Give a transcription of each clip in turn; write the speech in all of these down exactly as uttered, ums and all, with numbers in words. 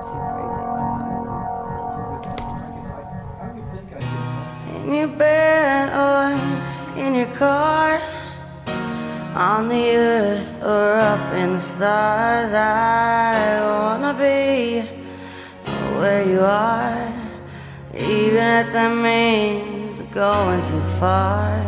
In your bed or in your car, on the earth or up in the stars, I wanna be where you are, even if that means going too far.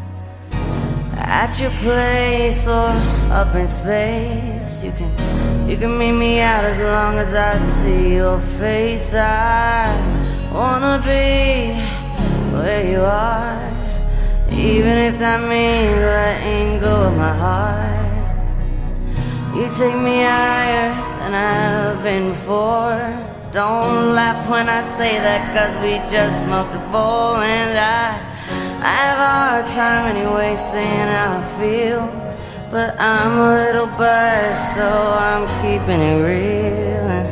At your place or up in space, you can you can meet me out as long as I see your face. I wanna be where you are, even if that means letting go of my heart. You take me higher than I've been before. Don't laugh when I say that, cause we just smoked a bowl. And I, I have a hard time anyway saying how I feel, but I'm a little buzzed, so I'm keeping it real. And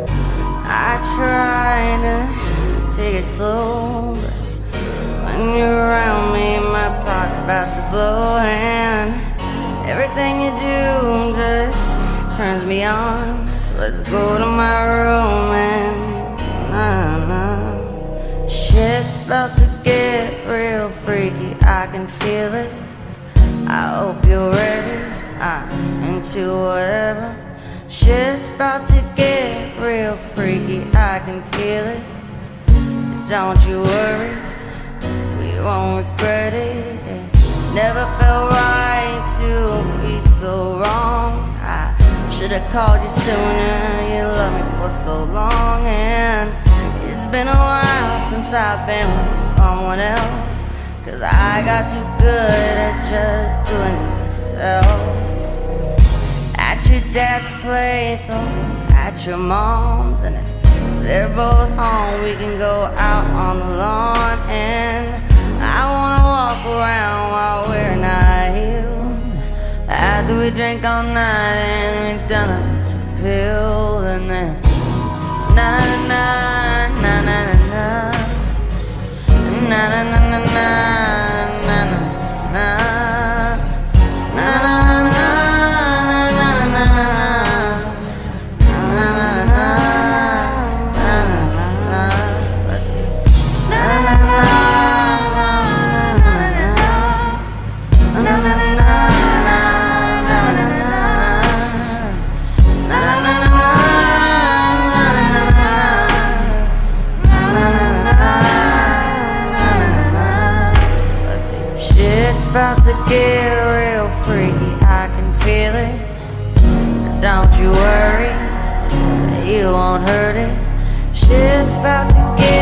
I try to take it slow, but when you're around me, my pot's about to blow. And everything you do just turns me on. So let's go to my room and nah, nah. Shit's about to get real freaky, I can feel it. I hope you're ready, I'm into whatever. Shit's about to get real freaky, I can feel it. Don't you worry, we won't regret it. It never felt right to be so wrong. I should've called you sooner, you loved me for so long. And it's been a while since I've been with someone else, cause I got too good at just doing it myself. At your dad's place or at your mom's, and if they're both home, we can go out on the lawn. And I wanna walk around while wearing high heels, after we drink all night and we done a bunch of pills. And then na na na na na na na na na na na na na na na na. About to get real freaky, I can feel it. Don't you worry, you won't hurt it. Shit's about to get